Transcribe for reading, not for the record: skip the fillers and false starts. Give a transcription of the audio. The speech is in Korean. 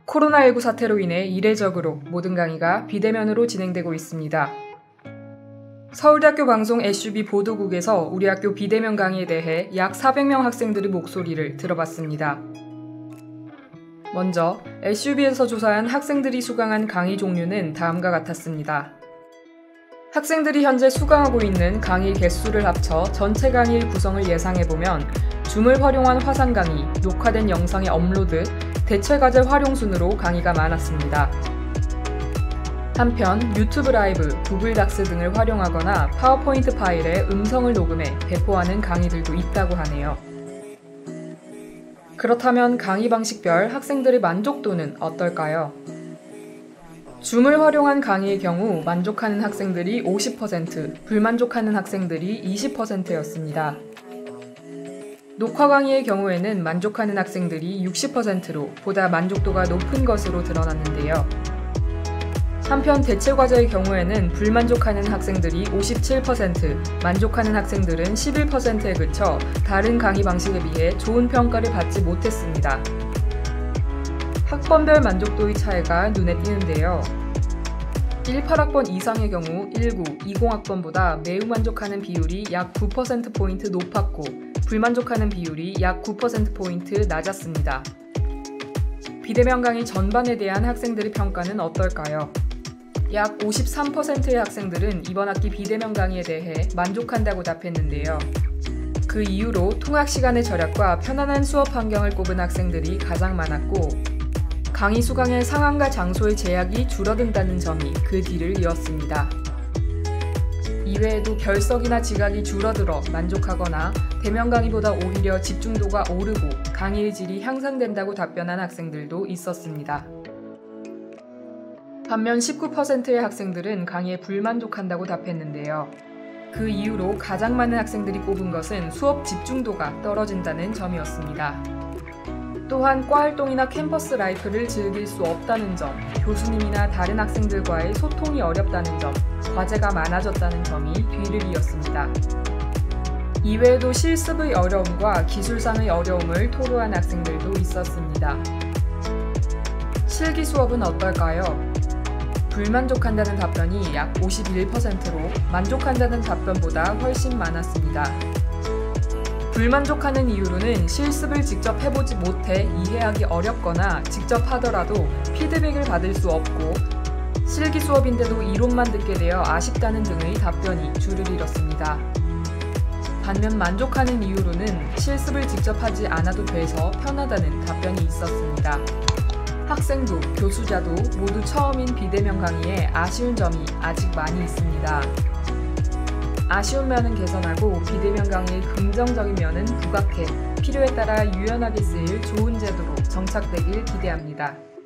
코로나19 사태로 인해 이례적으로 모든 강의가 비대면으로 진행되고 있습니다. 서울대학교 방송 SUB 보도국에서 우리 학교 비대면 강의에 대해 약 400명 학생들의 목소리를 들어봤습니다. 먼저 SUB에서 조사한 학생들이 수강한 강의 종류는 다음과 같았습니다. 학생들이 현재 수강하고 있는 강의 개수를 합쳐 전체 강의의 구성을 예상해보면 줌을 활용한 화상 강의, 녹화된 영상의 업로드, 대체과제 활용 순으로 강의가 많았습니다. 한편 유튜브 라이브, 구글 닥스 등을 활용하거나 파워포인트 파일에 음성을 녹음해 배포하는 강의들도 있다고 하네요. 그렇다면 강의 방식별 학생들의 만족도는 어떨까요? 줌을 활용한 강의의 경우 만족하는 학생들이 50%, 불만족하는 학생들이 20%였습니다. 녹화 강의의 경우에는 만족하는 학생들이 60%로 보다 만족도가 높은 것으로 드러났는데요. 한편 대체과제의 경우에는 불만족하는 학생들이 57%, 만족하는 학생들은 11%에 그쳐 다른 강의 방식에 비해 좋은 평가를 받지 못했습니다. 학번별 만족도의 차이가 눈에 띄는데요. 18학번 이상의 경우 19, 20학번보다 매우 만족하는 비율이 약 9%포인트 높았고 불만족하는 비율이 약 9%포인트 낮았습니다. 비대면 강의 전반에 대한 학생들의 평가는 어떨까요? 약 53%의 학생들은 이번 학기 비대면 강의에 대해 만족한다고 답했는데요. 그 이유로 통학 시간의 절약과 편안한 수업 환경을 꼽은 학생들이 가장 많았고 강의 수강의 상황과 장소의 제약이 줄어든다는 점이 그 뒤를 이었습니다. 이외에도 결석이나 지각이 줄어들어 만족하거나 대면 강의보다 오히려 집중도가 오르고 강의의 질이 향상된다고 답변한 학생들도 있었습니다. 반면 19%의 학생들은 강의에 불만족한다고 답했는데요. 그 이유로 가장 많은 학생들이 꼽은 것은 수업 집중도가 떨어진다는 점이었습니다. 또한 과활동이나 캠퍼스 라이프를 즐길 수 없다는 점, 교수님이나 다른 학생들과의 소통이 어렵다는 점, 과제가 많아졌다는 점이 뒤를 이었습니다. 이외에도 실습의 어려움과 기술상의 어려움을 토로한 학생들도 있었습니다. 실기 수업은 어떨까요? 불만족한다는 답변이 약 51%로 만족한다는 답변보다 훨씬 많았습니다. 불만족하는 이유로는 실습을 직접 해보지 못해 이해하기 어렵거나 직접 하더라도 피드백을 받을 수 없고 실기 수업인데도 이론만 듣게 되어 아쉽다는 등의 답변이 줄을 이뤘습니다. 반면 만족하는 이유로는 실습을 직접 하지 않아도 돼서 편하다는 답변이 있었습니다. 학생도 교수자도 모두 처음인 비대면 강의에 아쉬운 점이 아직 많이 있습니다. 아쉬운 면은 개선하고 비대면 강의의 긍정적인 면은 부각해 필요에 따라 유연하게 쓰일 좋은 제도로 정착되길 기대합니다.